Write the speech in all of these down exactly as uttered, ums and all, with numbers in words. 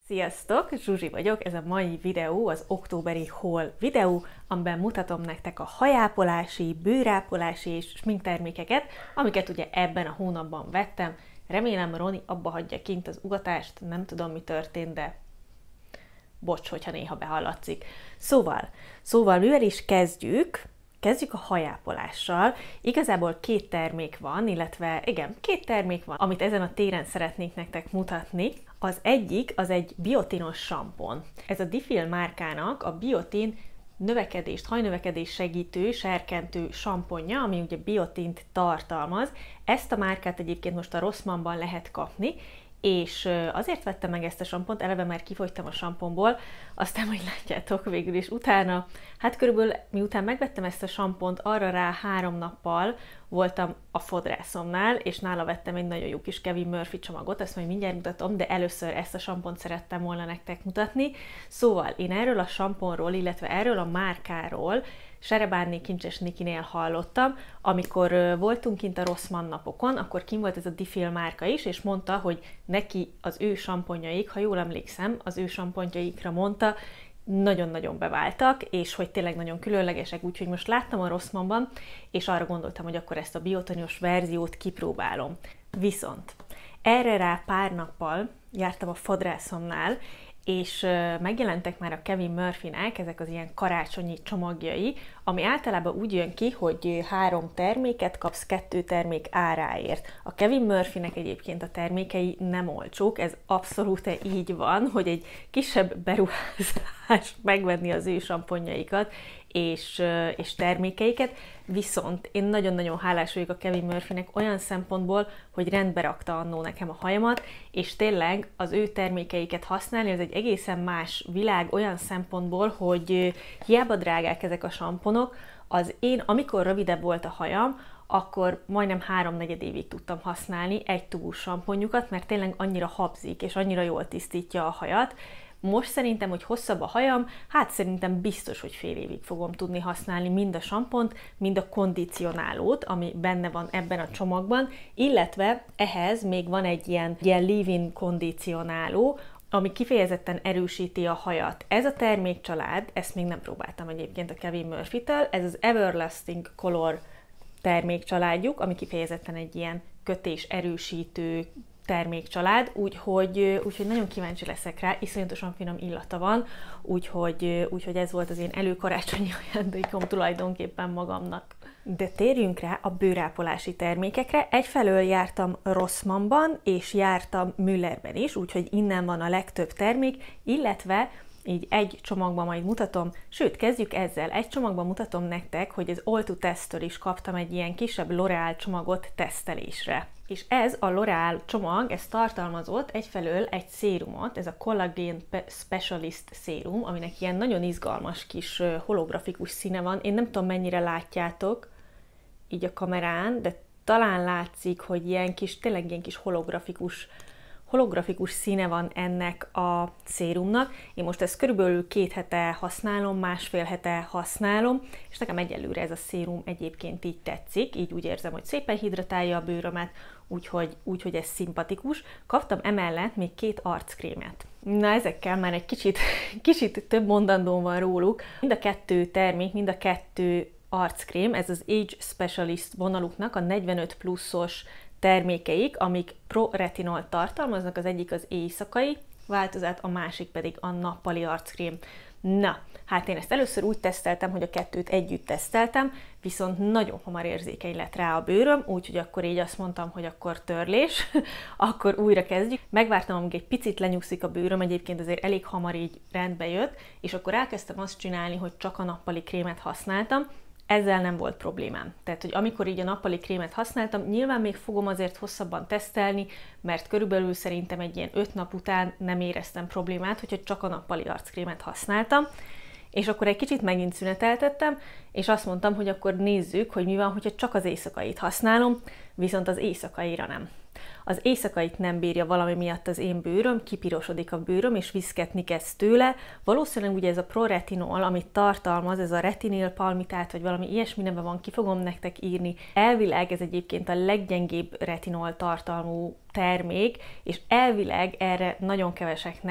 Sziasztok! Zsuzsi vagyok, ez a mai videó az októberi haul videó, amiben mutatom nektek a hajápolási, bőrápolási és sminktermékeket, amiket ugye ebben a hónapban vettem. Remélem Roni abba hagyja kint az ugatást, nem tudom mi történt, de bocs, hogyha néha behallatszik. Szóval, szóval mivel is kezdjük? Kezdjük a hajápolással. Igazából két termék van, illetve igen, két termék van, amit ezen a téren szeretnék nektek mutatni. Az egyik, az egy biotinos sampon. Ez a Difil márkának a biotin növekedést, hajnövekedés segítő, serkentő samponja, ami ugye biotint tartalmaz. Ezt a márkát egyébként most a Rossmannban lehet kapni, és azért vettem meg ezt a sampont, eleve már kifogytam a samponból, aztán majd látjátok végül is utána, hát körülbelül miután megvettem ezt a sampont, arra rá három nappal voltam a fodrászomnál, és nála vettem egy nagyon jó kis Kevin Murphy csomagot, ezt majd mindjárt mutatom, de először ezt a sampont szerettem volna nektek mutatni. Szóval én erről a samponról, illetve erről a márkáról Serebárné Kincses Nikinél hallottam, amikor voltunk kint a Rossmann napokon, akkor kint volt ez a Difil márka is, és mondta, hogy neki az ő samponjaik, ha jól emlékszem, az ő samponjaikra mondta, nagyon-nagyon beváltak, és hogy tényleg nagyon különlegesek, úgyhogy most láttam a Rossmannban, és arra gondoltam, hogy akkor ezt a biotonios verziót kipróbálom. Viszont erre rá pár nappal jártam a fodrászomnál, és megjelentek már a Kevin Murphynek ezek az ilyen karácsonyi csomagjai, ami általában úgy jön ki, hogy három terméket kapsz kettő termék áráért. A Kevin Murphynek egyébként a termékei nem olcsók, ez abszolút így van, hogy egy kisebb beruházás megvenni az ő samponjaikat és, és termékeiket, viszont én nagyon-nagyon hálás vagyok a Kevin Murphynek olyan szempontból, hogy rendbe rakta annó nekem a hajamat, és tényleg az ő termékeiket használni, az egy egészen más világ olyan szempontból, hogy hiába drágák ezek a samponok, az én, amikor rövidebb volt a hajam, akkor majdnem háromnegyed évig tudtam használni egy tubus samponjukat, mert tényleg annyira habzik, és annyira jól tisztítja a hajat. Most szerintem, hogy hosszabb a hajam, hát szerintem biztos, hogy fél évig fogom tudni használni mind a sampont, mind a kondicionálót, ami benne van ebben a csomagban, illetve ehhez még van egy ilyen, ilyen leave-in kondicionáló, ami kifejezetten erősíti a hajat. Ez a termékcsalád, ezt még nem próbáltam egyébként a Kevin Murphy-től, ez az Everlasting Color termékcsaládjuk, ami kifejezetten egy ilyen kötés erősítő termékcsalád, úgyhogy, úgyhogy nagyon kíváncsi leszek rá, iszonyatosan finom illata van, úgyhogy, úgyhogy ez volt az én előkarácsonyi ajándékom tulajdonképpen magamnak. De térjünk rá a bőrápolási termékekre. Egyfelől jártam Rossmannban, és jártam Müllerben is, úgyhogy innen van a legtöbb termék, illetve így egy csomagban majd mutatom, sőt, kezdjük ezzel. Egy csomagban mutatom nektek, hogy az All to Test-től is kaptam egy ilyen kisebb L'Oréal csomagot tesztelésre. És ez a L'Oréal csomag, ez tartalmazott egyfelől egy szérumot, ez a Collagen Specialist szérum, aminek ilyen nagyon izgalmas kis holografikus színe van. Én nem tudom, mennyire látjátok így a kamerán, de talán látszik, hogy ilyen kis, tényleg ilyen kis holografikus holografikus színe van ennek a szérumnak. Én most ezt körülbelül két hete használom, másfél hete használom, és nekem egyelőre ez a szérum egyébként így tetszik, így úgy érzem, hogy szépen hidratálja a bőrömet, úgyhogy, úgyhogy ez szimpatikus. Kaptam emellett még két arckrémet. Na, ezekkel már egy kicsit, kicsit több mondandóm van róluk. Mind a kettő termék, mind a kettő arckrém, ez az Age Specialist vonaluknak a negyvenöt pluszos termékeik, amik pro-retinolt tartalmaznak, az egyik az éjszakai változat, a másik pedig a nappali arckrém. Na, hát én ezt először úgy teszteltem, hogy a kettőt együtt teszteltem, viszont nagyon hamar érzékeny lett rá a bőröm, úgyhogy akkor így azt mondtam, hogy akkor törlés, akkor újra kezdjük. Megvártam, amíg egy picit lenyugszik a bőröm, egyébként azért elég hamar így rendbe jött, és akkor elkezdtem azt csinálni, hogy csak a nappali krémet használtam. Ezzel nem volt problémám. Tehát, hogy amikor így a nappali krémet használtam, nyilván még fogom azért hosszabban tesztelni, mert körülbelül szerintem egy ilyen öt nap után nem éreztem problémát, hogyha csak a nappali arckrémet használtam. És akkor egy kicsit megint szüneteltettem, és azt mondtam, hogy akkor nézzük, hogy mi van, hogyha csak az éjszakait használom, viszont az éjszakaira nem. Az éjszakait nem bírja valami miatt az én bőröm, kipirosodik a bőröm, és viszketni kezd tőle. Valószínűleg ugye ez a proretinol, amit tartalmaz, ez a retinil palmitát, vagy valami ilyesmi neve van, ki fogom nektek írni. Elvileg ez egyébként a leggyengébb retinol tartalmú termék, és elvileg erre nagyon keveseknek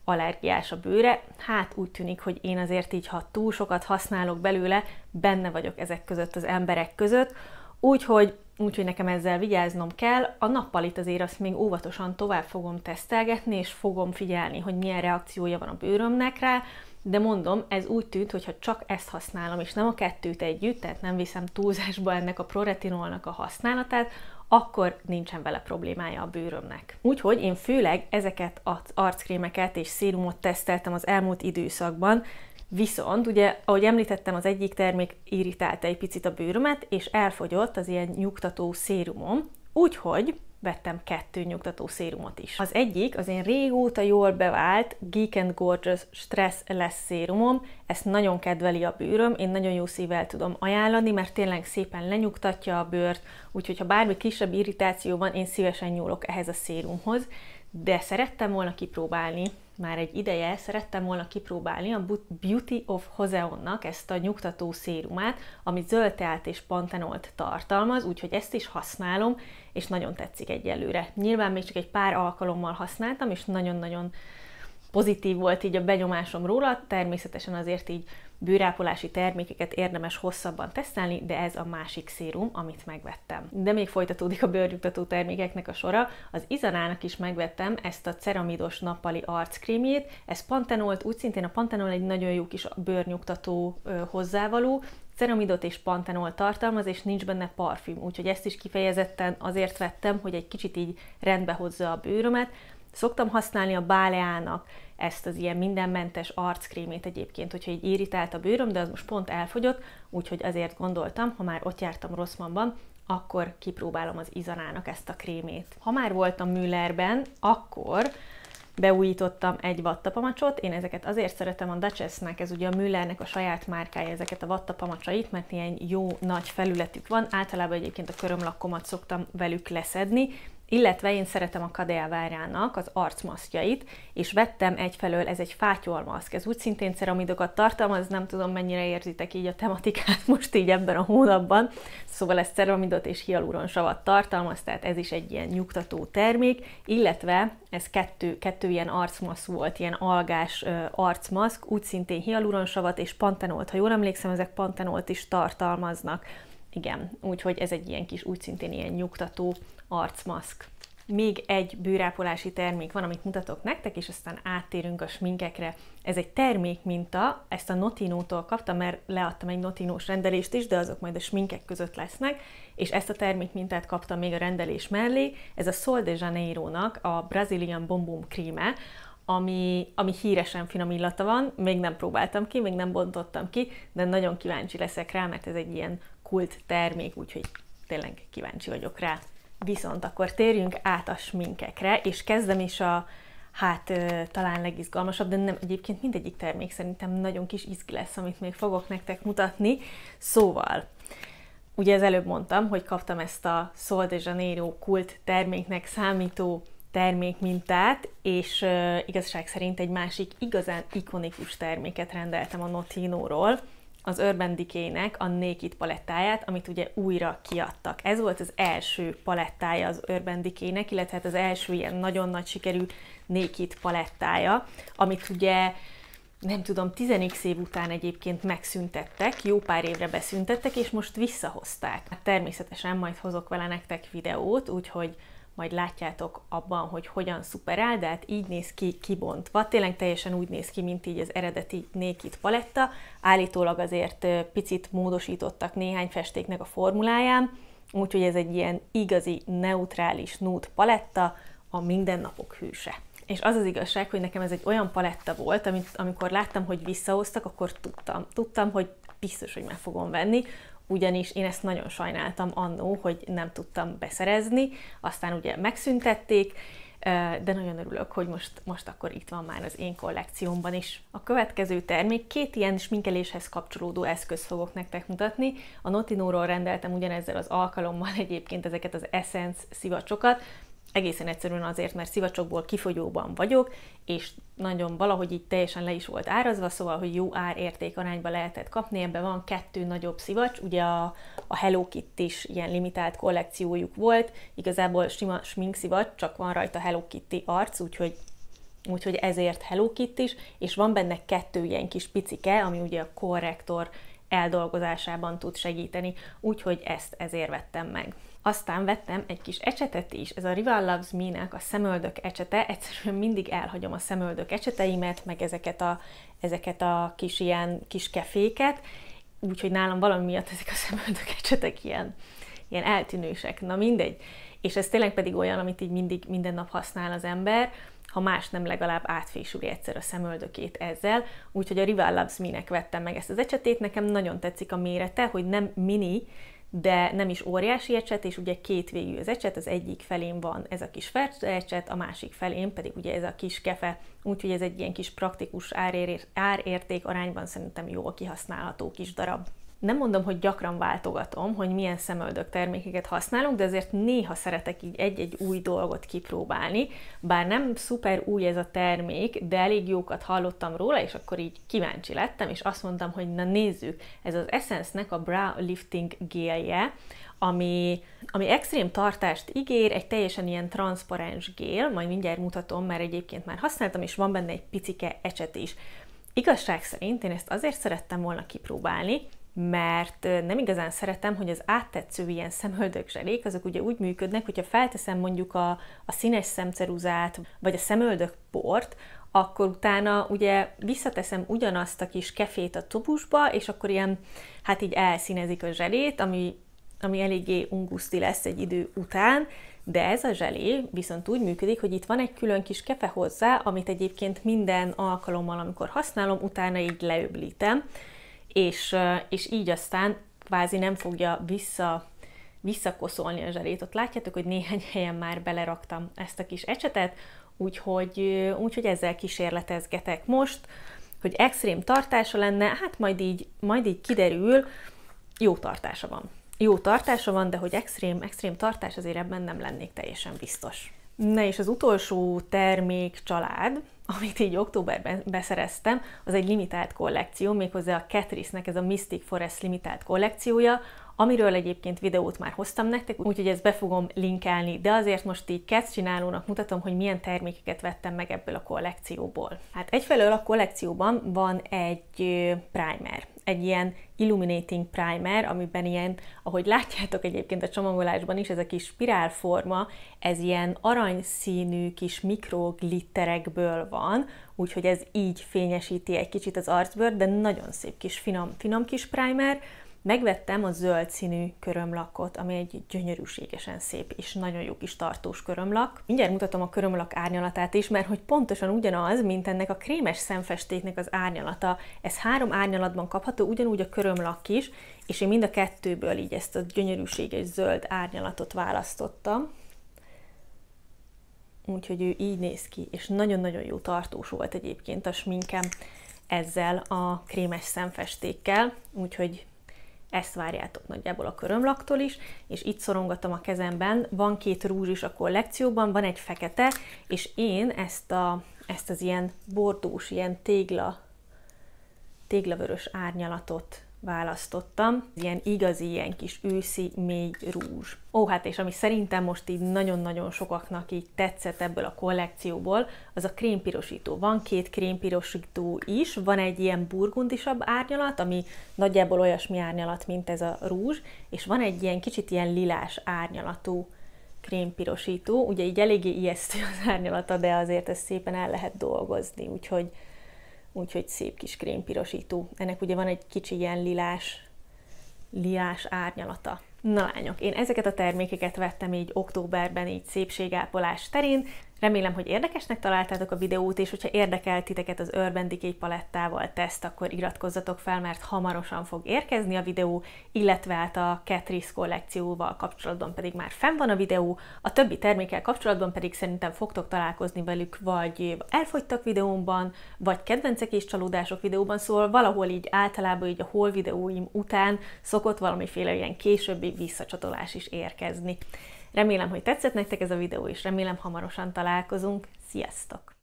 allergiás a bőre. Hát úgy tűnik, hogy én azért így, ha túl sokat használok belőle, benne vagyok ezek között az emberek között, úgyhogy Úgyhogy nekem ezzel vigyáznom kell. A nappalit azért azt még óvatosan tovább fogom tesztelgetni, és fogom figyelni, hogy milyen reakciója van a bőrömnek rá, de mondom, ez úgy tűnt, hogy ha csak ezt használom, és nem a kettőt együtt, tehát nem viszem túlzásba ennek a proretinolnak a használatát, akkor nincsen vele problémája a bőrömnek. Úgyhogy én főleg ezeket az arckrémeket és szérumot teszteltem az elmúlt időszakban, viszont ugye, ahogy említettem, az egyik termék irritálta egy picit a bőrömet, és elfogyott az ilyen nyugtató szérumom, úgyhogy vettem kettő nyugtató szérumot is. Az egyik az én régóta jól bevált Geek and Gorgeous Stress Less szérumom, ezt nagyon kedveli a bőröm, én nagyon jó szívvel tudom ajánlani, mert tényleg szépen lenyugtatja a bőrt, úgyhogy ha bármi kisebb irritáció van, én szívesen nyúlok ehhez a szérumhoz, de szerettem volna kipróbálni, már egy ideje szerettem volna kipróbálni a Beauty of Joseonnak ezt a nyugtató szérumát, ami zöld teát és pantenolt tartalmaz, úgyhogy ezt is használom, és nagyon tetszik egyelőre. Nyilván még csak egy pár alkalommal használtam, és nagyon-nagyon pozitív volt így a benyomásom róla, természetesen azért így bőrápolási termékeket érdemes hosszabban tesztelni, de ez a másik szérum, amit megvettem. De még folytatódik a bőrnyugtató termékeknek a sora. Az Izanának is megvettem ezt a ceramidos nappali arckrémjét, ez pantenolt, úgy szintén a pantenol egy nagyon jó kis bőrnyugtató ö, hozzávaló, ceramidot és pantenol tartalmaz, és nincs benne parfüm, úgyhogy ezt is kifejezetten azért vettem, hogy egy kicsit így rendbe hozza a bőrömet. Szoktam használni a Baleának ezt az ilyen mindenmentes arckrémét egyébként, hogyha így irritált a bőröm, de az most pont elfogyott, úgyhogy azért gondoltam, ha már ott jártam Rossmannban, akkor kipróbálom az Izanának ezt a krémét. Ha már voltam Müllerben, akkor beújítottam egy vattapamacsot, én ezeket azért szeretem, a Duchessnek, ez ugye a Müllernek a saját márkája, ezeket a vattapamacsait, mert ilyen jó nagy felületük van, általában egyébként a körömlakkomat szoktam velük leszedni, illetve én szeretem a Cadeavárának az arcmaszkjait, és vettem egyfelől, ez egy fátyolmaszk, ez úgy szintén ceramidokat tartalmaz, nem tudom mennyire érzitek így a tematikát most így ebben a hónapban, szóval ez ceramidot és hialuronsavat tartalmaz, tehát ez is egy ilyen nyugtató termék, illetve ez kettő, kettő ilyen arcmaszk volt, ilyen algás uh, arcmaszk, úgy szintén hialuronsavat és pantenolt, ha jól emlékszem, ezek pantenolt is tartalmaznak. Igen, úgyhogy ez egy ilyen kis, úgy szintén ilyen nyugtató arcmaszk. Még egy bőrápolási termék van, amit mutatok nektek, és aztán áttérünk a sminkekre. Ez egy termékminta, ezt a Notino-tól kaptam, mert leadtam egy Notinós rendelést is, de azok majd a sminkek között lesznek, és ezt a termékmintát kaptam még a rendelés mellé. Ez a Sol de Janeiro-nak a Brazilian Bom Bom kríme, ami, ami híresen finom illata van, még nem próbáltam ki, még nem bontottam ki, de nagyon kíváncsi leszek rá, mert ez egy ilyen kult termék, úgyhogy tényleg kíváncsi vagyok rá. Viszont akkor térjünk át a sminkekre, és kezdem is a, hát talán legizgalmasabb, de nem, egyébként mindegyik termék szerintem nagyon kis izgi lesz, amit még fogok nektek mutatni. Szóval, ugye az előbb mondtam, hogy kaptam ezt a Sol de Janeiro kult terméknek számító termékmintát, és uh, igazság szerint egy másik igazán ikonikus terméket rendeltem a Notinóról, az Urban Decay-nek a Naked palettáját, amit ugye újra kiadtak. Ez volt az első palettája az Urban Decay-nek, illetve hát az első ilyen nagyon nagy sikerű Naked palettája, amit ugye nem tudom, tíz év után egyébként megszüntettek, jó pár évre beszüntettek, és most visszahozták. Hát természetesen majd hozok vele nektek videót, úgyhogy majd látjátok abban, hogy hogyan szuperál, de hát így néz ki kibontva. Tényleg teljesen úgy néz ki, mint így az eredeti Naked paletta. Állítólag azért picit módosítottak néhány festéknek a formuláján, úgyhogy ez egy ilyen igazi, neutrális nude paletta, a mindennapok hőse. És az az igazság, hogy nekem ez egy olyan paletta volt, amit amikor láttam, hogy visszahoztak, akkor tudtam. Tudtam, hogy biztos, hogy meg fogom venni, ugyanis én ezt nagyon sajnáltam annó, hogy nem tudtam beszerezni, aztán ugye megszüntették, de nagyon örülök, hogy most, most akkor itt van már az én kollekciómban is. A következő termék, két ilyen sminkeléshez kapcsolódó eszközt fogok nektek mutatni. A Notinóról rendeltem ugyanezzel az alkalommal egyébként ezeket az Essence szivacsokat, egészen egyszerűen azért, mert szivacsokból kifogyóban vagyok, és nagyon valahogy így teljesen le is volt árazva, szóval, hogy jó ár-érték arányba lehetett kapni. Ebben van kettő nagyobb szivacs, ugye a, a Hello Kitty is ilyen limitált kollekciójuk volt, igazából sima sminkszivacs, csak van rajta Hello Kitty arc, úgyhogy úgyhogy ezért Hello Kitty is, és van benne kettő ilyen kis picike, ami ugye a korrektor eldolgozásában tud segíteni, úgyhogy ezt ezért vettem meg. Aztán vettem egy kis ecsetet is, ez a Rival Loves Me-nek a szemöldök ecsete, egyszerűen mindig elhagyom a szemöldök ecseteimet, meg ezeket a, ezeket a kis ilyen kis keféket, úgyhogy nálam valami miatt ezek a szemöldök ecsetek ilyen, ilyen eltűnősek, na mindegy. És ez tényleg pedig olyan, amit így mindig minden nap használ az ember, ha más nem, legalább átfésüli egyszer a szemöldökét ezzel, úgyhogy a Rival Loves Me-nek vettem meg ezt az ecsetét, nekem nagyon tetszik a mérete, hogy nem mini, de nem is óriási ecset, és ugye két végű az ecset, az egyik felén van ez a kis fertő ecset, a másik felén pedig ugye ez a kis kefe, úgyhogy ez egy ilyen kis praktikus árér, árérték arányban szerintem jól kihasználható kis darab. Nem mondom, hogy gyakran váltogatom, hogy milyen szemöldök termékeket használok, de azért néha szeretek így egy-egy új dolgot kipróbálni, bár nem szuper új ez a termék, de elég jókat hallottam róla, és akkor így kíváncsi lettem, és azt mondtam, hogy na nézzük, ez az Essence-nek a Brow Lifting gélje, ami, ami extrém tartást ígér, egy teljesen ilyen transzparens gél, majd mindjárt mutatom, mert egyébként már használtam, és van benne egy picike ecset is. Igazság szerint én ezt azért szerettem volna kipróbálni, mert nem igazán szeretem, hogy az áttetsző ilyen szemöldökzselék, azok ugye úgy működnek, hogyha felteszem mondjuk a, a színes szemceruzát, vagy a szemöldök port, akkor utána ugye visszateszem ugyanazt a kis kefét a tubusba, és akkor ilyen, hát így elszínezik a zselét, ami, ami eléggé unguszti lesz egy idő után, de ez a zselé viszont úgy működik, hogy itt van egy külön kis kefe hozzá, amit egyébként minden alkalommal, amikor használom, utána így leöblítem, És, és így aztán kvázi nem fogja vissza, visszakoszolni a zselét. Ott látjátok, hogy néhány helyen már beleraktam ezt a kis ecsetet, úgyhogy, úgyhogy ezzel kísérletezgetek most, hogy extrém tartása lenne, hát majd így, majd így kiderül, jó tartása van. Jó tartása van, de hogy extrém, extrém tartás, azért ebben nem lennék teljesen biztos. Na és az utolsó termék család, amit így októberben beszereztem, az egy limitált kollekció, méghozzá a Catrice-nek ez a Mystic Forest limitált kollekciója, amiről egyébként videót már hoztam nektek, úgyhogy ezt be fogom linkelni, de azért most így kezdcsinálónak mutatom, hogy milyen termékeket vettem meg ebből a kollekcióból. Hát egyfelől a kollekcióban van egy primer, egy ilyen illuminating primer, amiben ilyen, ahogy látjátok egyébként a csomagolásban is, ez a kis spirálforma, ez ilyen aranyszínű kis mikroglitterekből van, úgyhogy ez így fényesíti egy kicsit az arcbőrt, de nagyon szép kis finom, finom kis primer. Megvettem a zöld színű körömlakot, ami egy gyönyörűségesen szép és nagyon jó kis tartós körömlak. Mindjárt mutatom a körömlak árnyalatát is, mert hogy pontosan ugyanaz, mint ennek a krémes szemfestéknek az árnyalata. Ez három árnyalatban kapható, ugyanúgy a körömlak is, és én mind a kettőből így ezt a gyönyörűséges zöld árnyalatot választottam. Úgyhogy ő így néz ki, és nagyon-nagyon jó tartós volt egyébként a sminkem ezzel a krémes szemfestékkel, úgyhogy ezt várjátok nagyjából a körömlaktól is, és itt szorongatom a kezemben, van két rúzs is a kollekcióban, van egy fekete, és én ezt, a, ezt az ilyen bordós, ilyen tégla, téglavörös árnyalatot választottam. Ilyen igazi, ilyen kis őszi, mély rúzs. Ó, hát és ami szerintem most így nagyon-nagyon sokaknak így tetszett ebből a kollekcióból, az a krémpirosító. Van két krémpirosító is, van egy ilyen burgundisabb árnyalat, ami nagyjából olyasmi árnyalat, mint ez a rúzs, és van egy ilyen kicsit ilyen lilás árnyalatú krémpirosító. Ugye így eléggé ijesztő az árnyalata, de azért ezt szépen el lehet dolgozni, úgyhogy Úgyhogy szép kis krémpirosító. Ennek ugye van egy kicsi ilyen lilás, lilás árnyalata. Na lányok, én ezeket a termékeket vettem így októberben, így szépségápolás terén. Remélem, hogy érdekesnek találtátok a videót, és hogyha érdekel titeket az Urban Decay palettával teszt, akkor iratkozzatok fel, mert hamarosan fog érkezni a videó, illetve hát a Catrice kollekcióval kapcsolatban pedig már fenn van a videó, a többi termékkel kapcsolatban pedig szerintem fogtok találkozni velük, vagy elfogytak videómban, vagy kedvencek és csalódások videóban, szóval valahol így általában így a haul videóim után szokott valamiféle ilyen későbbi visszacsatolás is érkezni. Remélem, hogy tetszett nektek ez a videó, és remélem hamarosan találkozunk. Sziasztok!